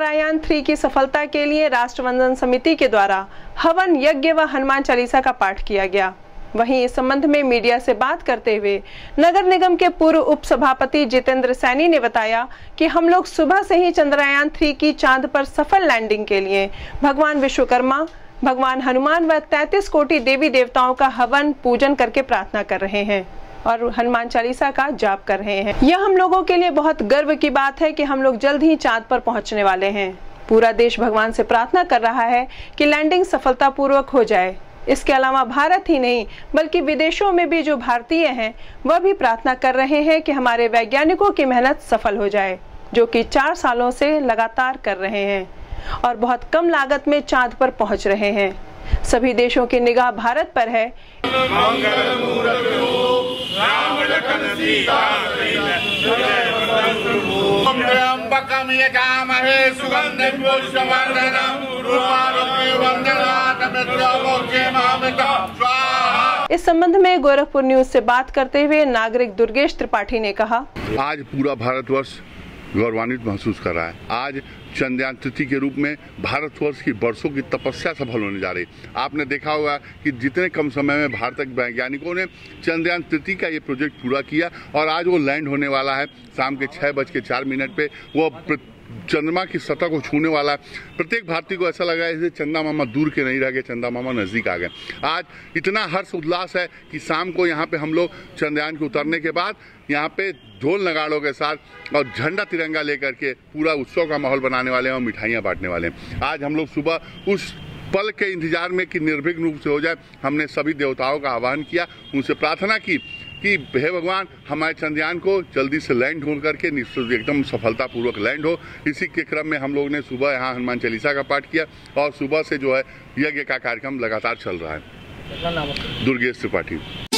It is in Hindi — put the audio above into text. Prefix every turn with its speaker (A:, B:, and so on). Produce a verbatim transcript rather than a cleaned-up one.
A: चंद्रयान थ्री की सफलता के लिए राष्ट्रवंदन समिति के द्वारा हवन यज्ञ व हनुमान चालीसा का पाठ किया गया। वहीं इस संबंध में मीडिया से बात करते हुए नगर निगम के पूर्व उप सभापति जितेंद्र सैनी ने बताया कि हम लोग सुबह से ही चंद्रयान थ्री की चांद पर सफल लैंडिंग के लिए भगवान विश्वकर्मा, भगवान हनुमान व तैंतीस कोटि देवी देवताओं का हवन पूजन करके प्रार्थना कर रहे हैं और हनुमान चालीसा का जाप कर रहे हैं। यह हम लोगों के लिए बहुत गर्व की बात है कि हम लोग जल्द ही चांद पर पहुंचने वाले हैं। पूरा देश भगवान से प्रार्थना कर रहा है कि लैंडिंग सफलतापूर्वक हो जाए। इसके अलावा भारत ही नहीं बल्कि विदेशों में भी जो भारतीय हैं वह भी प्रार्थना कर रहे हैं कि हमारे वैज्ञानिकों की मेहनत सफल हो जाए, जो कि चार सालों से लगातार कर रहे हैं और बहुत कम लागत में चांद पर पहुंच रहे हैं। सभी देशों की निगाह भारत पर है। इस संबंध में गोरखपुर न्यूज से बात करते हुए नागरिक दुर्गेश त्रिपाठी ने कहा,
B: आज पूरा भारतवर्ष गौरवान्वित महसूस कर रहा है। आज चंद्रयान तृतीय के रूप में भारतवर्ष की वर्षों की तपस्या सफल होने जा रही। आपने देखा होगा कि जितने कम समय में भारत के वैज्ञानिकों ने चंद्रयान तृतीय का ये प्रोजेक्ट पूरा किया और आज वो लैंड होने वाला है शाम के छह बज के चार मिनट पे। वो चंद्रमा की सतह को छूने वाला है। प्रत्येक भारतीय को ऐसा लगा है जैसे चंदा मामा दूर के नहीं रह गए, चंदा मामा नजदीक आ गए। आज इतना हर्ष उल्लास है कि शाम को यहाँ पे हम लोग चंद्रयान के उतरने के बाद यहाँ पे ढोल नगाड़ों के साथ और झंडा तिरंगा लेकर के पूरा उत्सव का माहौल बनाने वाले हैं और मिठाइयाँ बांटने वाले हैं। आज हम लोग सुबह उस पल के इंतजार में कि निर्विघ्न रूप से हो जाए, हमने सभी देवताओं का आह्वान किया, उनसे प्रार्थना की कि हे भगवान हमारे चंद्रयान को जल्दी से लैंड हो करके एकदम सफलतापूर्वक लैंड हो। इसी के क्रम में हम लोग ने सुबह यहाँ हनुमान चालीसा का पाठ किया और सुबह से जो है यज्ञ का कार्यक्रम लगातार चल रहा है। दुर्गेश त्रिपाठी।